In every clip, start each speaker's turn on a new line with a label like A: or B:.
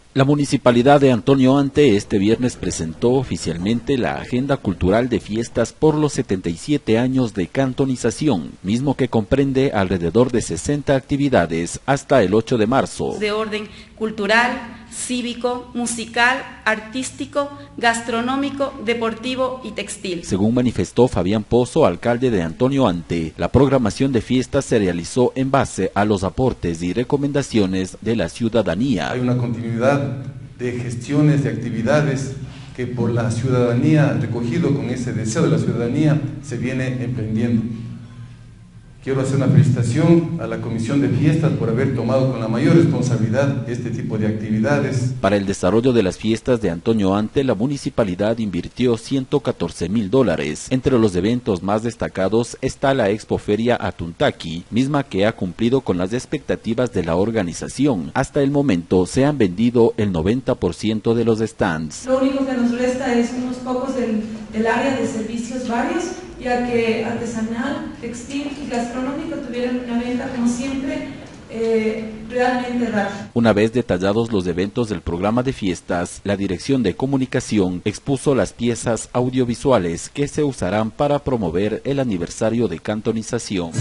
A: La Municipalidad de Antonio Ante este viernes presentó oficialmente la Agenda Cultural de Fiestas por los 77 años de cantonización, mismo que comprende alrededor de 60 actividades hasta el 8 de marzo.
B: De orden cultural, cívico, musical, artístico, gastronómico, deportivo y textil.
A: Según manifestó Fabián Pozo, alcalde de Antonio Ante, la programación de fiestas se realizó en base a los aportes y recomendaciones de la ciudadanía.
C: Hay una continuidad de gestiones, de actividades que por la ciudadanía, recogido con ese deseo de la ciudadanía, se viene emprendiendo. Quiero hacer una felicitación a la Comisión de Fiestas por haber tomado con la mayor responsabilidad este tipo de actividades.
A: Para el desarrollo de las fiestas de Antonio Ante, la municipalidad invirtió $114,000. Entre los eventos más destacados está la Expoferia Atuntaqui, misma que ha cumplido con las expectativas de la organización. Hasta el momento se han vendido el 90% de los stands.
D: Lo único que nos resta es unos pocos del área de servicios varios, ya que artesanal, textil y gastronómico tuvieron una venta, como siempre, realmente rápida.
A: Una vez detallados los eventos del programa de fiestas, la Dirección de Comunicación expuso las piezas audiovisuales que se usarán para promover el aniversario de cantonización.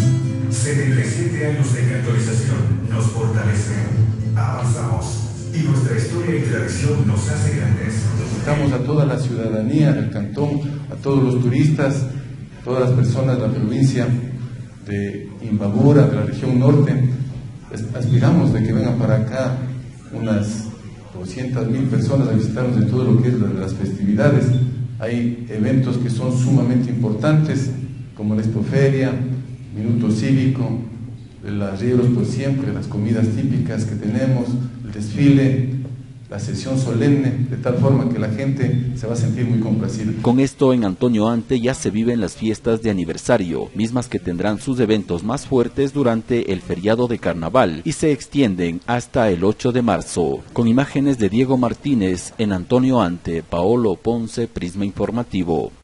E: 77 años de cantonización nos fortalecen, avanzamos y nuestra historia y tradición nos hace grandes.
C: Invitamos a toda la ciudadanía del cantón, a todos los turistas, todas las personas de la provincia de Imbabura, de la región norte. Aspiramos de que vengan para acá unas 200,000 personas a visitarnos en todo lo que es las festividades. Hay eventos que son sumamente importantes, como la Expoferia, Minuto Cívico, el Arrieros por Siempre, las comidas típicas que tenemos, el desfile, la sesión solemne, de tal forma que la gente se va a sentir muy complacida.
A: Con esto, en Antonio Ante ya se viven las fiestas de aniversario, mismas que tendrán sus eventos más fuertes durante el feriado de carnaval y se extienden hasta el 8 de marzo. Con imágenes de Diego Martínez, en Antonio Ante, Paolo Ponce, Prisma Informativo.